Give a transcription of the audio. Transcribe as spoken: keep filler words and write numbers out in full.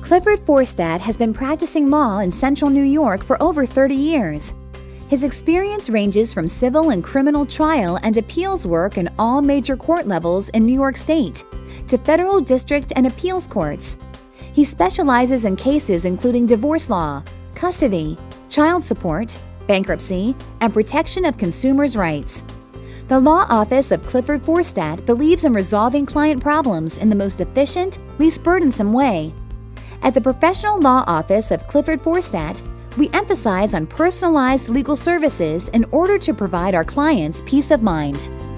Clifford Forstadt has been practicing law in central New York for over thirty years. His experience ranges from civil and criminal trial and appeals work in all major court levels in New York State to federal district and appeals courts. He specializes in cases including divorce law, custody, child support, bankruptcy, and protection of consumers' rights. The law office of Clifford Forstadt believes in resolving client problems in the most efficient, least burdensome way. At the professional law office of Clifford Forstadt, we emphasize on personalized legal services in order to provide our clients peace of mind.